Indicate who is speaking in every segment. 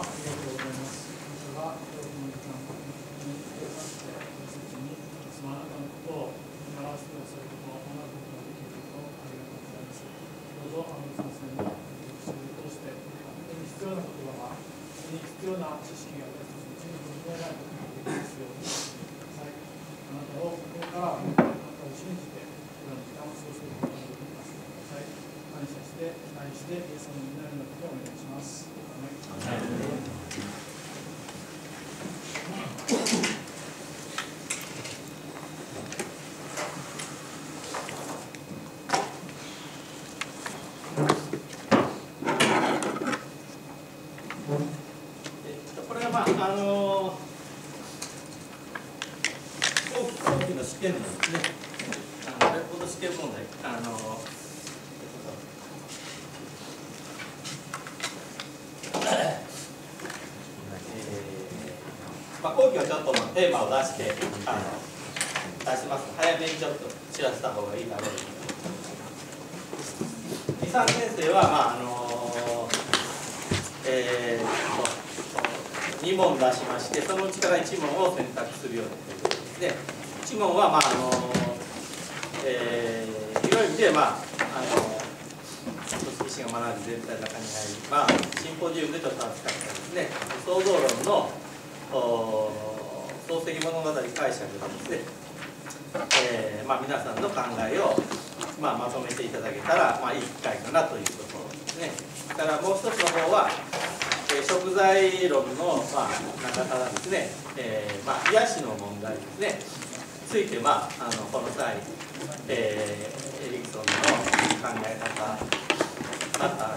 Speaker 1: りがとうございます。あなたが多くの時間をにくださって、私たちにそのあなたのことを表してくださることを学ぶことができることをありがとうございます。どうぞ、先生の学習を通して、本当に必要な言葉が、本当に必要な知識が私たちに十分に与えられることができますようにしてください。あなたを心からあなたを信じて、この時間を過ごすことができます。感謝して、期待して、イエス様の皆によってお願いします。
Speaker 2: これは後期の試験のですね、レポート試験問題、後期はちょっとテーマを出して出します。早めにちょっと知らせた方がいいだろうと。2、3年生は2問出しまして、そのうちから1問を選択するようにということですね。1問は広い意味で組織自身が学び全体の中に入り、シンポジウムでちょっと扱ったですね、創造論の創世記物語解釈でですね、皆さんの考えをまとめていただけたらいい機会かなというところですね。だからもう一つの方は食材論の中からですね、癒しの問題ですねついてこの際エリクソンの考え方、また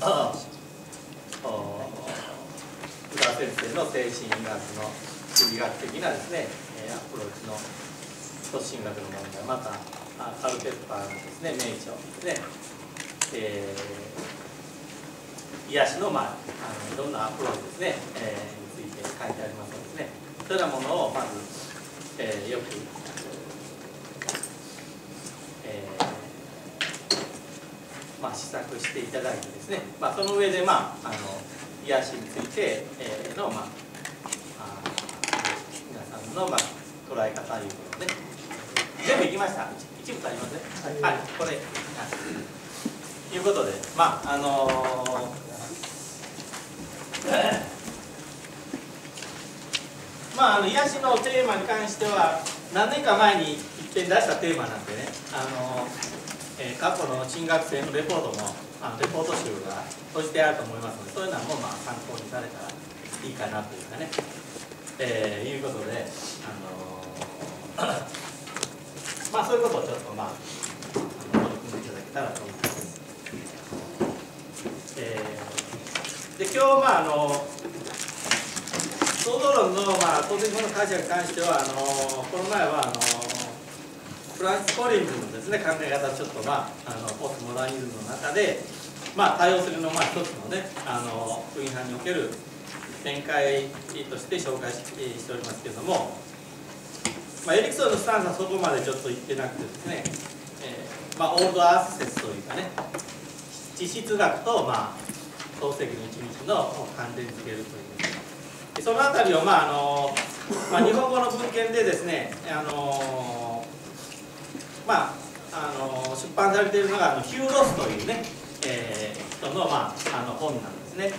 Speaker 2: 宇田先生の精神医学の心理学的なですねアプローチの都市進学の問題、またカルペッパーのですね名著ですね、癒しのいろんなアプローチですね、について書いてありますのでですね、そういうようなものをまず、よく試作していただいてですね、その上で癒しについての皆さんの捉え方いうことで、全部いきました。一部ありますね。はい、これということで癒しのテーマに関しては何年か前に一遍出したテーマなんでね、過去の進学生のレポートもレポート集が閉じてあると思いますので、そういうのも参考にされたらいいかなというかね、いうことでそういうことをちょっと取り組んでいただけたらと思います。で今日創造論の当然この解釈に関してはこの前はフランシス・コリンズのですね考え方をちょっとポストモダニズムの中で対応するの一つのね福音派における展開として紹介しておりますけれども、エリクソンのスタンスはそこまでちょっと言ってなくてですね、オールドアース説というかね、地質学と創世記の一日の関連づけるという、そのあたりを日本語の文献でですね出版されているのがヒュー・ロスというね、人の本なんですね。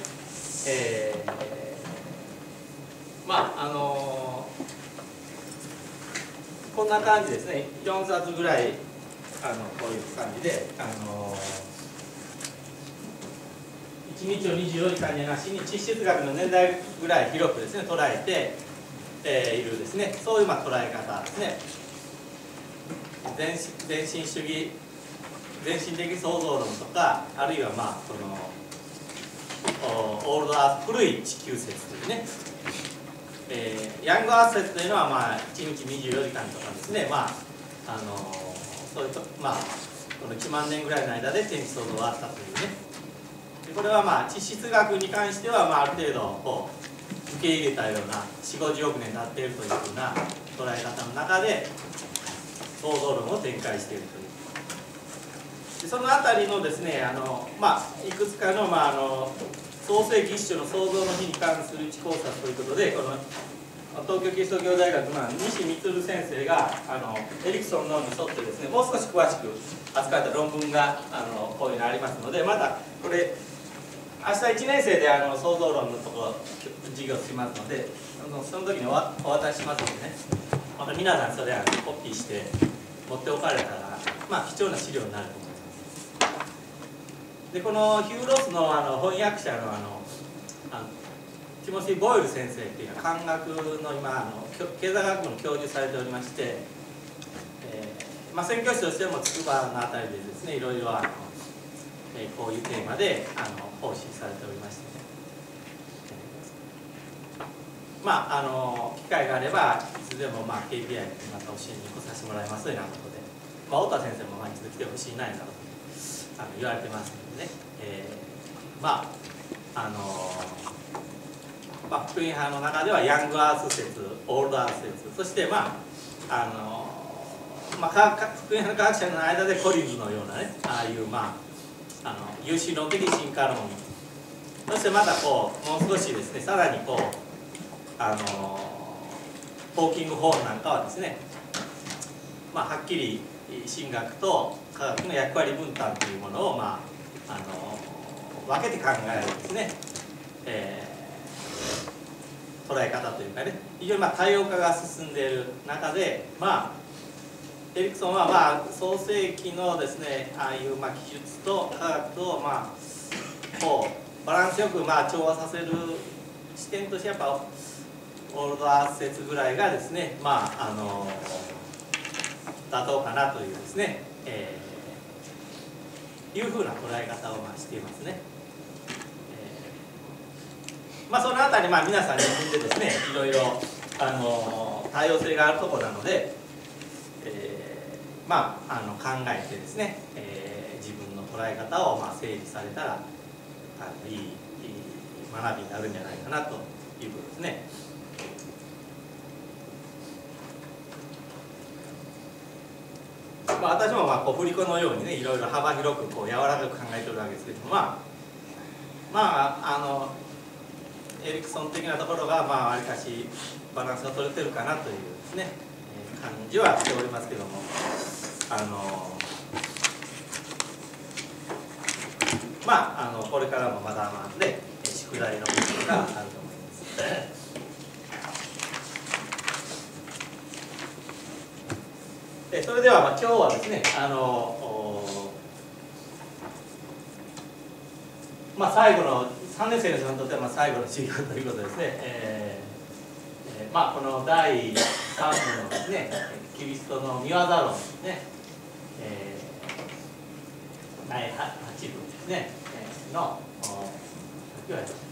Speaker 2: こんな感じですね。4冊ぐらいこういう感じで一日を24時間になしに地質学の年代ぐらい広くですね捉えているですね、そういう捉え方ですね。全身主義、全身的創造論とか、あるいはそのオールドアース、古い地球説というね、ヤングアース説というのは1日24時間とかですね、そういうこの1万年ぐらいの間で天地創造があったというね、これは地質学に関してはある程度受け入れたような4、50億年経っているというふうな捉え方の中で創造論を展開しているという。でそのあたりのですねいくつかの創世記一章の創造の日に関する一考察ということで、この東京キリスト教大学の西充先生がエリクソンのに沿ってですね、もう少し詳しく扱った論文がこういうのありますので、またこれ明日1年生で創造論のところ授業しますので、その時にお渡ししますのでね、また皆さんそれコピーして持っておかれたら、貴重な資料になると思います。でこのヒュー・ロスの翻訳者のティモシー・ボイル先生っていうのは漢学の今経済学部の教授されておりまして、宣教師としても筑波のあたりでですね、いろいろこういうテーマで奉仕されておりまして、機会があればいつでもKPI でまた教えに来させてもらいますというようなことで、太田先生も一度来てほしいなと言われてますのでね、福音派の中ではヤングアース説、オールドアース説、そして福音派の科学者の間でコリンズのようなね、ああいう有神論的進化論、そしてまたもう少しですね、さらにホーキング・ホーンなんかはですね、はっきり神学と科学の役割分担というものを分けて考えるですね、捉え方というかね、非常に多様化が進んでいる中で、エリクソンは創世記のですね、ああいう記述と科学とこうバランスよく調和させる視点としてやっぱオールドアース説ぐらいがですね、妥当かなというですね、いうふうな捉え方をしていますね。そのあたり皆さん自分でですね、いろいろ多様性があるところなので、考えてですね、自分の捉え方を整理されたらいい学びになるんじゃないかなということですね。私も振り子のようにね、いろいろ幅広く柔らかく考えておるわけですけども、エリクソン的なところがわりかしバランスが取れてるかなというですね、感じはしておりますけども、これからもまだまだね、宿題の部分があると思います。それでは今日はですね、最後の3年生の人にとっては最後の授業ということですね、この第3部のですね、キリストの御業論ですね、第8部ですね、の今日はですね、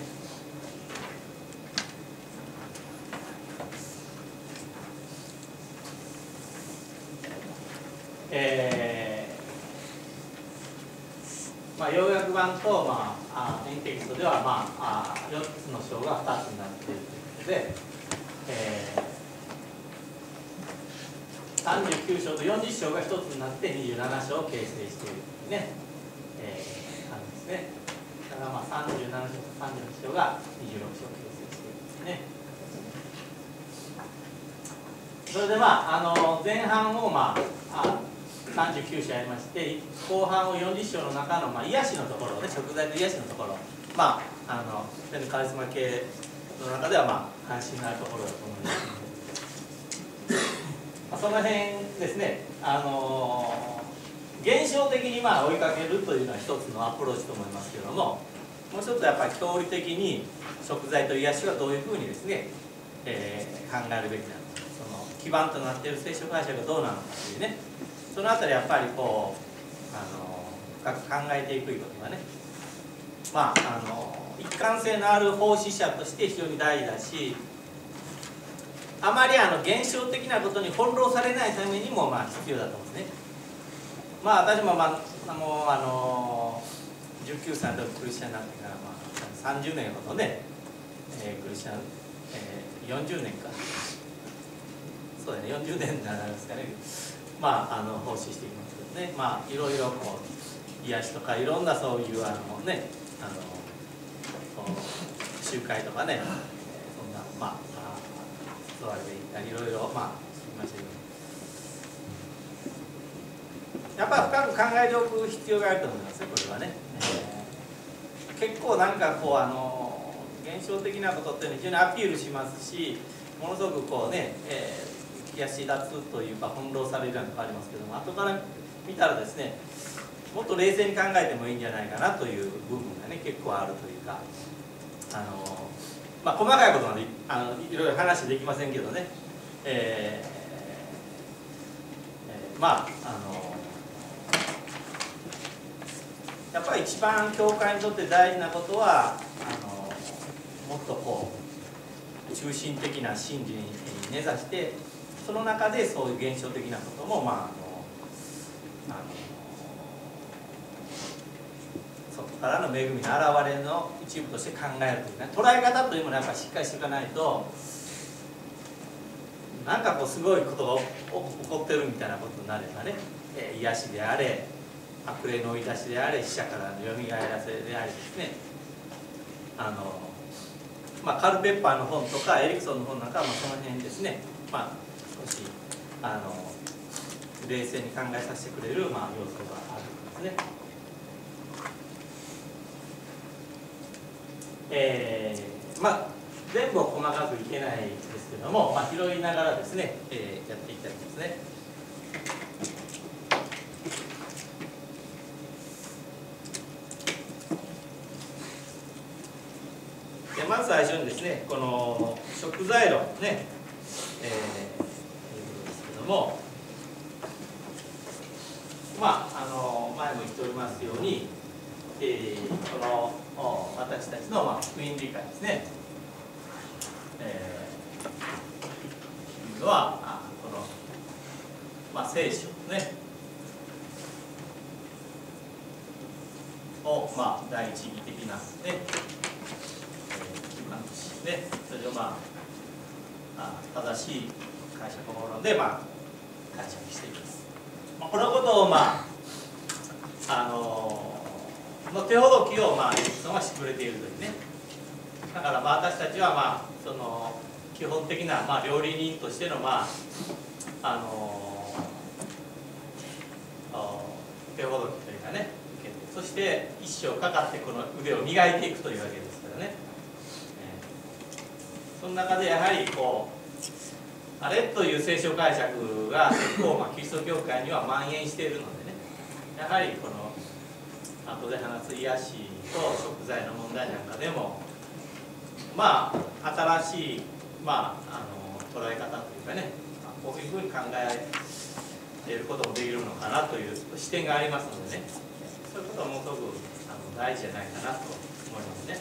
Speaker 2: 要約版とメインテキストでは4つの章が2つになっているということで、39章と40章が1つになって27章を形成しているというね、感じですね。だから37章と38章が26章を形成しているんですね。それで前半を39章やりまして、後半を40章の中の癒しのところね、食材の癒しのところ、ペンカリスマ系の中では関心のあるところだと思います。その辺ですね、現象的に追いかけるというのは一つのアプローチと思いますけれども、もう一つはやっぱり教理的に食材と癒しはどういうふうにですね、考えるべきなのか、その基盤となっている聖書解釈がどうなのかというね、そのあたりやっぱり深く考えていくということがね、一貫性のある奉仕者として非常に大事だし、あまり現象的なことに翻弄されないためにも必要だと思うんですね。私ももう19歳のクリスチャンになってから30年ほどね、クリスチャン、40年か、そうだね、40年になりますかね、奉仕していきますけどね、いろいろ癒しとかいろんなそういう集会とかね、そんな誘われていったりいろいろしましたけど、やっぱ深く考えておく必要があると思いますね、これはね。結構なんかこう現象的なことっていうのは非常にアピールしますし、ものすごくこうね、浮き足立つというか翻弄されるようなとこありますけども、後から見たらですね、もっと冷静に考えてもいいんじゃないかなという部分がね結構あるというか、細かいことまでいろいろ話できませんけどね、やっぱり一番教会にとって大事なことはもっとこう中心的な真理に根ざして、その中でそういう現象的なこともそこからの恵みの現れの一部として考えるというね、捉え方というものはやっぱりしっかりしていかないと、なんかこうすごいことが起こってるみたいなことになればね、癒しであれ、悪霊の追い出しであれ、死者からのよみがえらせであれですね、カル・ペッパーの本とかエリクソンの本なんかはその辺ですね、少し冷静に考えさせてくれる要素があるんですね。全部を細かくいけないですけども、拾いながらですね、やっていきたいと思いますね。でまず最初にですね、この食材論ね、いうことですけども、前も言っておりますように、この私たちの福音理解ですね、いうのはこの、聖書ねを第一義的なね基盤としてね、それを正しい解釈法論で解釈しています。このことをの手ほどきをエリクソンはしてくれているというね。だから私たちはその基本的な料理人としての手ほどきというかね、受けて、そして一生かかってこの腕を磨いていくというわけですからね。その中でやはりあれという聖書解釈が結構キリスト教会には蔓延しているのでね、やはりこの後で話す癒しと食材の問題なんかでも新しい捉え方というかね、こういうふうに考えることもできるのかなという視点がありますのでね、そういうことはものすごく大事じゃないかなと思いますね。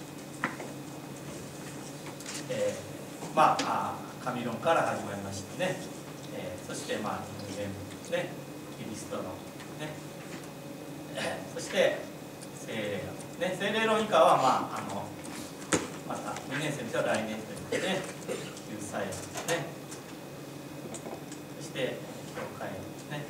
Speaker 2: 神論から始まりましたね。そして人間ですね、キリストのね、そして聖霊論ね、聖霊論以下はまた2年生の人は来年というね、救済論ですね、そして教会論ですね、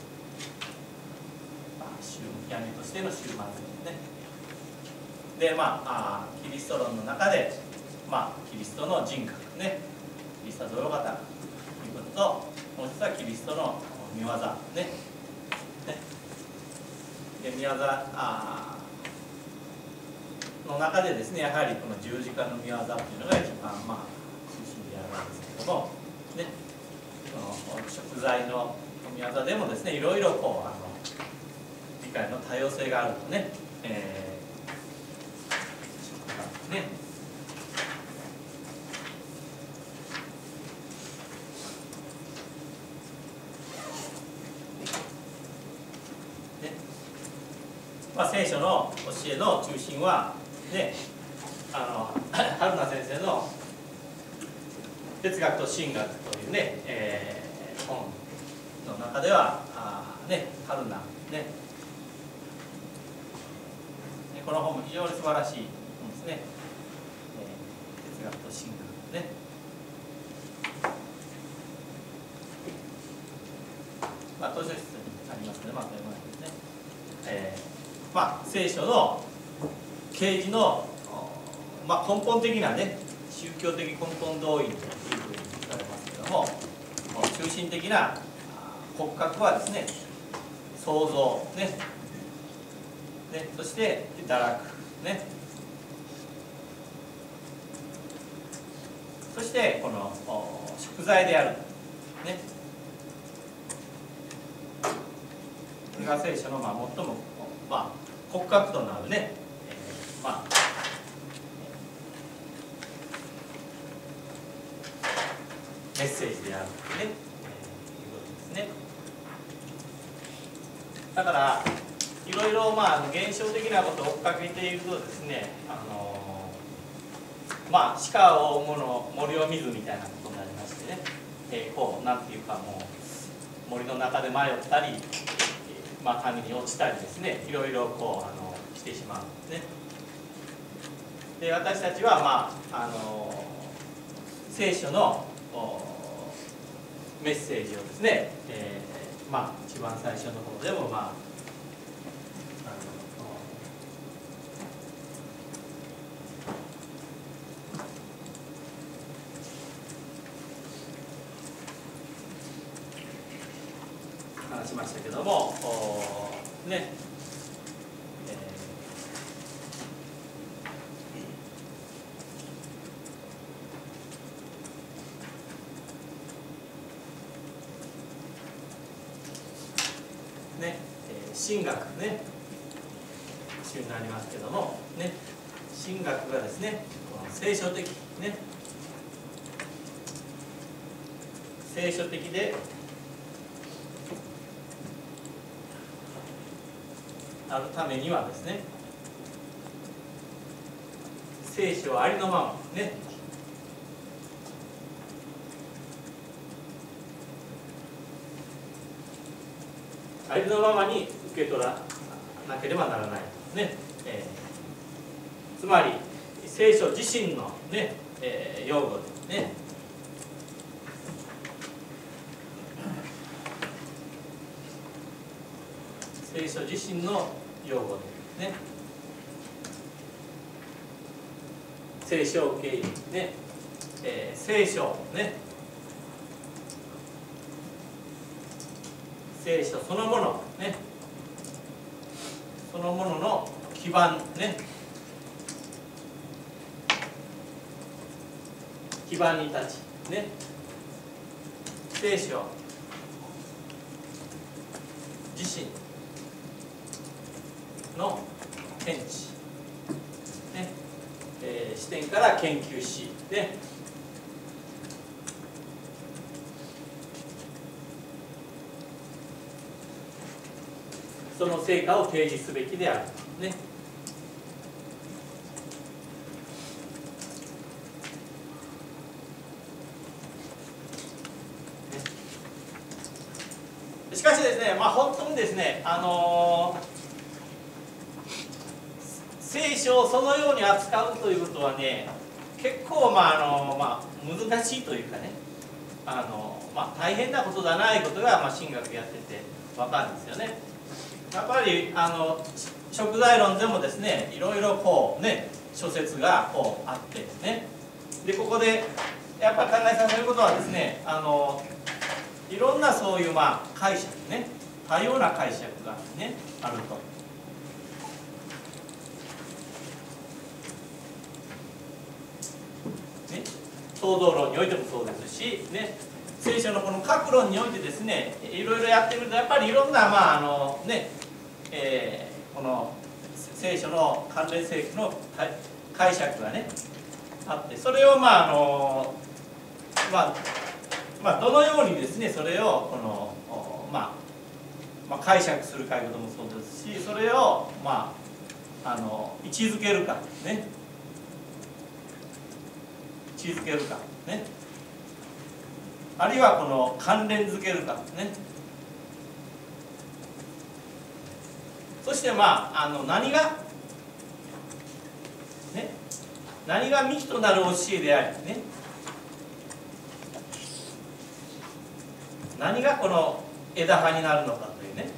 Speaker 2: 闇としての終末論ですね。でキリスト論の中でキリストの人格ね、キリストはどの方かということと、もう一つはキリストの御業ね。で御業の中でですね、やはりこの十字架の御業というのが一番中心であるわけですけれども、ね、この食材の御業でもですね、いろいろ理解の多様性があるとね、食材ね。聖書の教えの中心は、ね、春名先生の「哲学と神学」というね、本の中では春名ね、この本も非常に素晴らしい本ですね。哲学と神学ね。図書室にありますので、そういうものですね。聖書の啓示のまあ、根本的なね宗教的根本動員というふうに言われますけども、中心的な骨格はですね創造ね、そして堕落ね、そしてこの贖罪であるね、これが聖書の最も骨格となるね、メッセージであるというね、いうことですね。だからいろいろ現象的なことを追っかけているとですね、鹿を追うもの森を見ずみたいなことになりましてね、こうなんていうかもう森の中で迷ったり、谷に落ちたりですね、いろいろこうしてしまうんですね。で私たちは聖書のメッセージをですね、一番最初の方でも話しましたけどもね、神学ね週になりますけどもね、神学がですね聖書的ね、聖書的であるためにはですね、聖書はありのままね、ありのままに受け取らなければならないね、つまり聖書自身のね、用語でね、聖書自身の用語でね、聖書を経由ね、聖書ね、聖書そのものね、そのものの基盤ね、基盤に立ちね、聖書自身の見地ね、視点から研究しね、その成果を提示すべきであるね。しかしですね、本当にですね、聖書をそのように扱うということはね、結構難しいというかね、大変なことじゃないことが神学やってて分かるんですよね。やっぱり食材論でもですね、いろいろこうね諸説がこうあってですね、でここでやっぱり考えさせることはですね、いろんなそういう解釈ね、多様な解釈がねあると。ね、創造論においてもそうですしね、聖書のこの各論においてですね、いろいろやってみるとやっぱりいろんなこの聖書の関連聖句の解釈がねあって、それをどのようにですねそれをこの解釈するかいうこともそうですし、それを位置づけるかね、位置づけるかね、あるいはこの関連づけるかね、そして何が幹となる教えでありね、何がこの枝葉になるのかというね、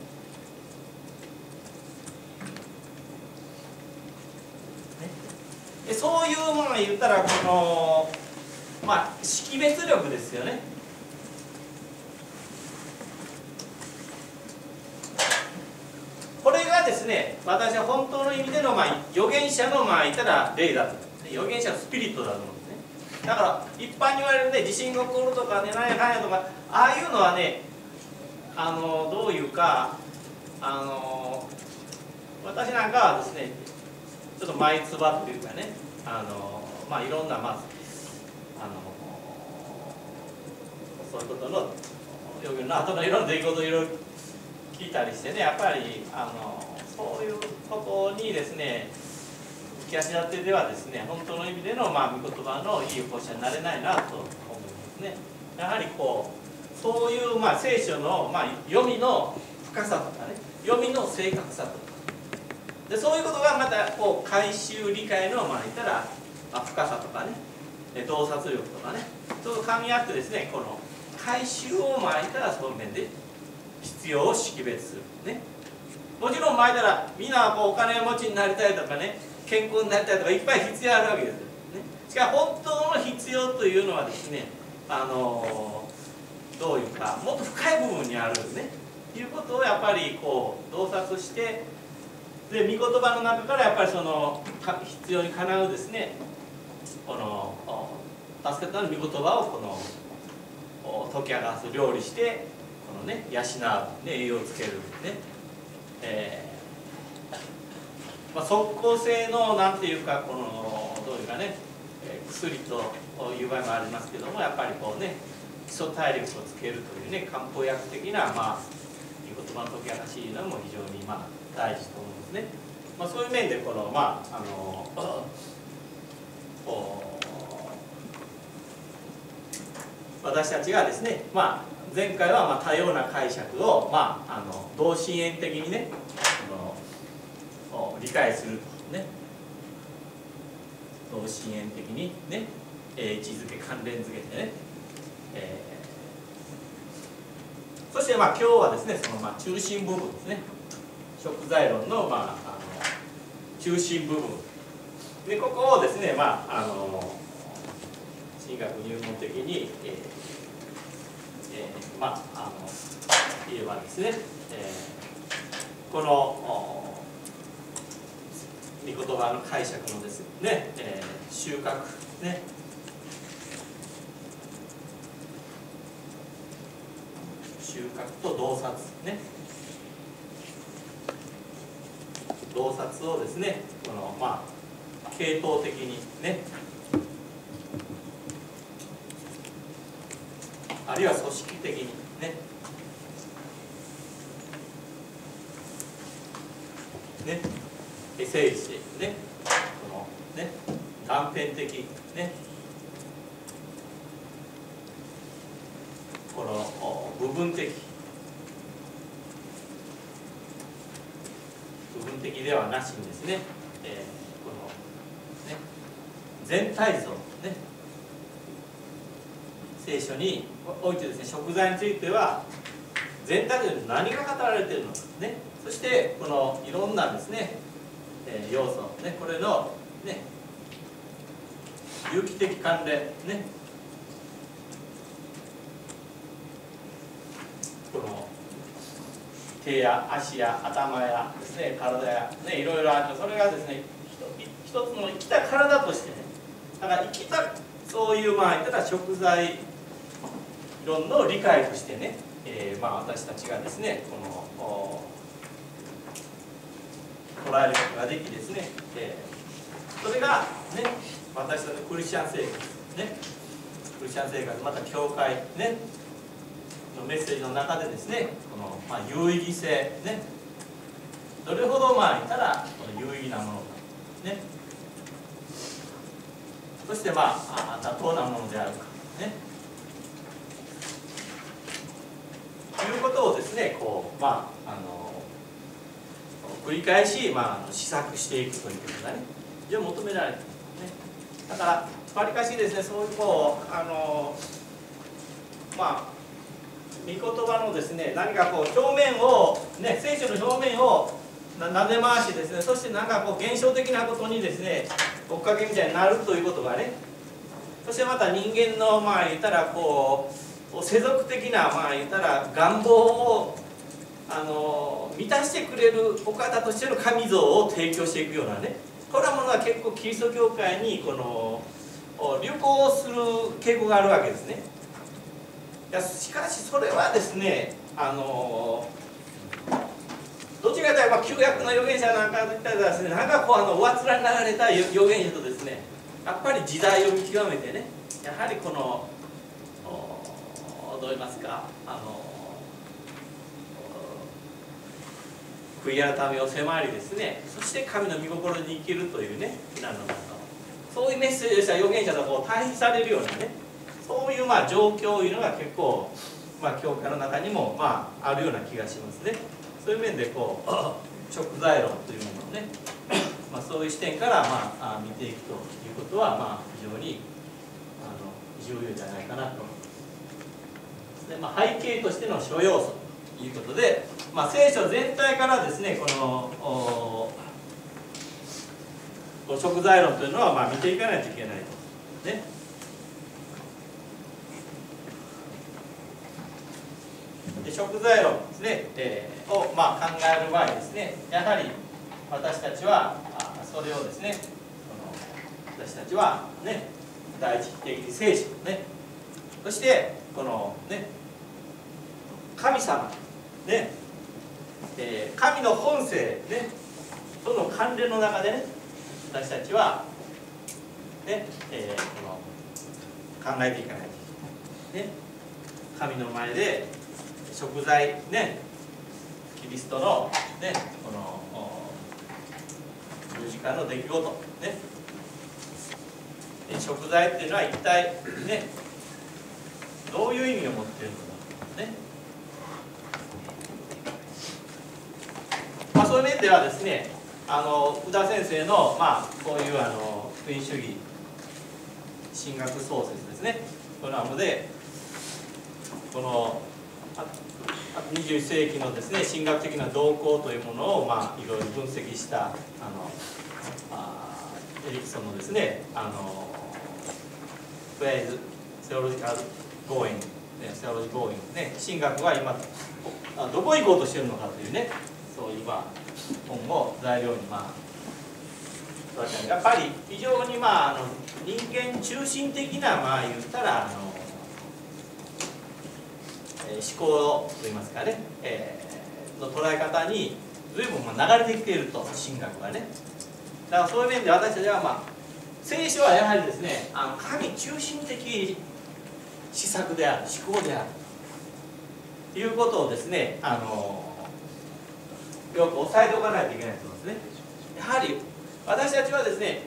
Speaker 2: でそういうものを言ったらこのまあ識別力ですよね。これがですね、私は本当の意味でのまあ預言者のまあ言ったら霊だと、預言者のスピリットだと思うんですね。だから一般に言われるね、地震が起こるとかね、何やかんやとか、ああいうのはね、どういうか、私なんかはですね、ちょっと前つばというかね、まあいろんなまあそういうことの予言の後のいろんな出来事をいろいろ聞いたりしてね、やっぱりそういうことにですね浮き足立てではですね、本当の意味でのまあ御言葉のいい奉仕者になれないなと思いますね。やはりこうそういうまあ聖書のまあ読みの深さとかね、読みの正確さとかで、そういうことがまたこう回収理解のまあ言ったら深さとかね、洞察力とかね、ちょっと噛み合ってですね、この回収をまあ言ったらその面で必要を識別するね。もちろん前たらみんなこうお金持ちになりたいとかね、健康になりたいとかいっぱい必要あるわけですよ、ね。しかし本当の必要というのはですね、どういうかもっと深い部分にあるねいうことをやっぱりこう洞察して、で御言葉の中からやっぱりその必要にかなうですね、この助けたの御言葉をこの解き明かす、料理してこのね養う、ね、栄養をつけるね、まあ、即効性のなんていうかこのどういうかね、薬という場合もありますけども、やっぱりこうね基礎体力をつけるというね漢方薬的なまあ御言葉の解き明かしのも非常にまあ大事と思うんですね。まあ、そういう面でこのまあ私たちがですね、まあ、前回はまあ多様な解釈を、まあ、同心円的にね理解するとね、同心円的にね、位置づけ関連づけてね、そしてまあ今日はですねそのまあ中心部分ですね、食材論のまあ中心部分で、ここをですねまあ神学入門的に、まあ言えばですね、この御言葉の解釈のですね、収穫ね、収穫と洞察ね、洞察をですねこのまあ系統的にね、あるいは組織的にね、整理していくね、このね断片的ね、この部分的ではなしにですね、このね全体像ね、聖書においてですね食材については全体像に何が語られているのかね、そしてこのいろんなですね、要素ね、これのね有機的関連ね、この手や足や頭やですね体やねいろいろある、それがですね一つの生きた体としてね、だから生きたそういうまあ言ったら食材論の理解としてね、まあ私たちがですねこの捉えることができですね、それがね私たちのクリスチャン生活ね、クリスチャン生活また教会ねのメッセージの中でですねこの、まあ、有意義性ね、どれほどまあ言ったらこの有意義なものかね、そしてまあ妥当なものであるかねいうことをですねこうまあ繰り返し、まあ、試作していくということがね非常に求められている、ね、だからわりかしですねそういうこうまあ御言葉のですね何かこう表面をね聖書の表面をなで回してですね、そしてなんかこう現象的なことにですね追っかけみたいになるということがね、そしてまた人間のまあ言ったらこう世俗的なまあ言ったら願望を満たしてくれるお方としての神像を提供していくようなね、これらものは結構キリスト教会にこの流行する傾向があるわけですね。しかしそれはですね、どちらかというと旧約の預言者なんかといったらですね、なんかこう上っ面に流れた預言者とですね、やっぱり時代を見極めてね、やはりこのどう言いますか、悔い改めを迫りですね、そして神の御心に生きるというね、なのだと、そういうメッセージをした預言者とこう対比されるようなね、そういうまあ状況というのが結構、まあ、教会の中にもまああるような気がしますね。そういう面でこう食材論というものをね、まあ、そういう視点からまあ見ていくということはまあ非常に重要じゃないかなと思います。で、まあ、背景としての諸要素ということで、まあ、聖書全体からですね、この食材論というのはまあ見ていかないといけないと。ね、で食材論ですね、をまあ考える場合ですね、やはり私たちはそれをですね、私たちはね、第一的聖書ね、そしてこのね、神様ね、神の本性ね、との関連の中でね、私たちはね、考えていかないとね、神の前で食材ね、キリストのね、この十字架の出来事ね、食材っていうのは一体ね、どういう意味を持っているのかね、まあ、そういう面ではですね、宇田先生のまあこういう福音主義神学創設ですね、このものでこの21世紀のですね、神学的な動向というものをまあいろいろ分析したエリクソンのですね、フェーズセオロジカルゴーイング、セオロジーゴーイングね、神学は今どこへ行こうとしているのかというね、そういうまあ本を材料にまあやっぱり非常にまあ人間中心的なまあ言ったら思考といいますかね、の捉え方に随分流れてきていると、神学がね。だからそういう面で私たちはまあ聖書はやはりですね、神中心的施策である、思考であるということをですね、よく押さえておかないといけないと思いますね。やはり私たちはですね、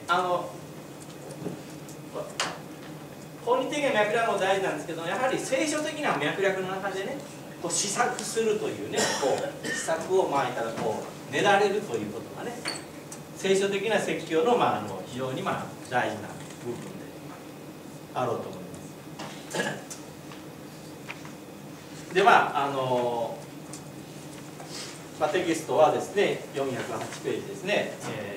Speaker 2: 本理的な脈絡も大事なんですけど、やはり聖書的な脈絡の中でね、こう試作するというね、こう試作をまあいたらこう練られるということがね、聖書的な説教のまあ非常にまあ大事な部分であろうと思います。でテキストはですね、408ページですね、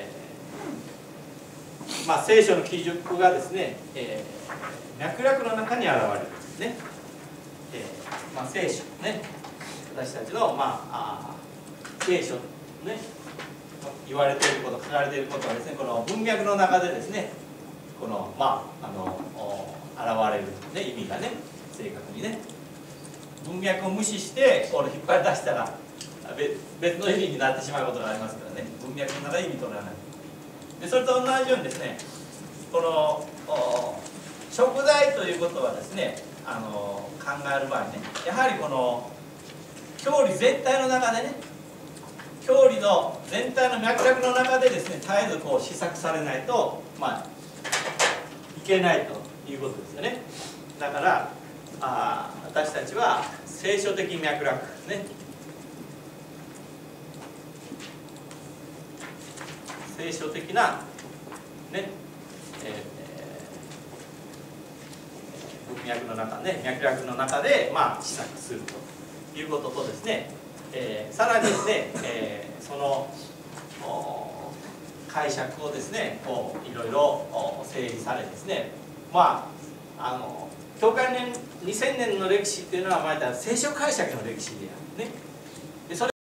Speaker 2: 聖書の記述がですね、脈絡の中に現れるんですね。聖書ね、私たちの聖書ね、言われていること、書かれていることはですね、この文脈の中でですね、この現れる、ね、意味がね、正確にね、文脈を無視してこれ引っ張り出したら別の意味になってしまうことがありますからね、文脈の中で意味取らない。でそれと同じようにですね、この食材ということはですね、考える場合ね、やはりこの教理全体の中でね、教理の全体の脈絡の中でですね、絶えずこう試作されないといけないということですよね。だから私たちは聖書的脈絡ですね、聖書的なね、文脈の中ね、脈絡の中で試作するということとですね、さらにですね、その考解釈をですねこういろいろ整理されですね、まあ教会年2000年の歴史っていうのはまた聖書解釈の歴史であるね。